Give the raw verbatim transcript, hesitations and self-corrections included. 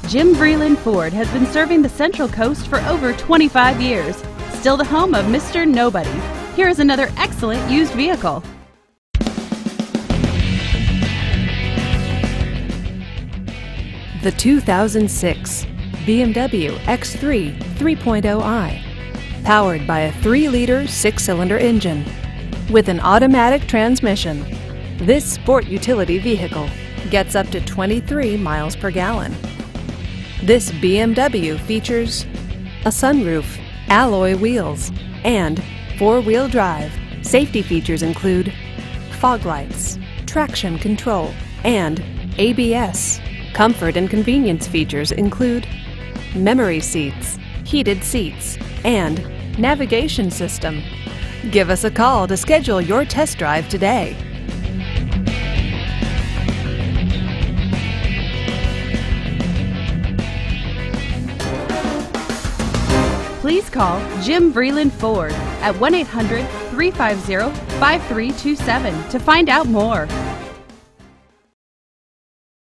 Jim Vreeland Ford has been serving the Central Coast for over twenty-five years. Still the home of Mister Nobody. Here is another excellent used vehicle. The two thousand six B M W X three three point oh i, powered by a three liter six-cylinder engine with an automatic transmission. This sport utility vehicle gets up to twenty-three miles per gallon. This B M W features a sunroof, alloy wheels, and four-wheel drive. Safety features include fog lights, traction control, and A B S. Comfort and convenience features include memory seats, heated seats, and navigation system. Give us a call to schedule your test drive today. Please call Jim Vreeland Ford at one eight hundred, three five zero, five three two seven to find out more.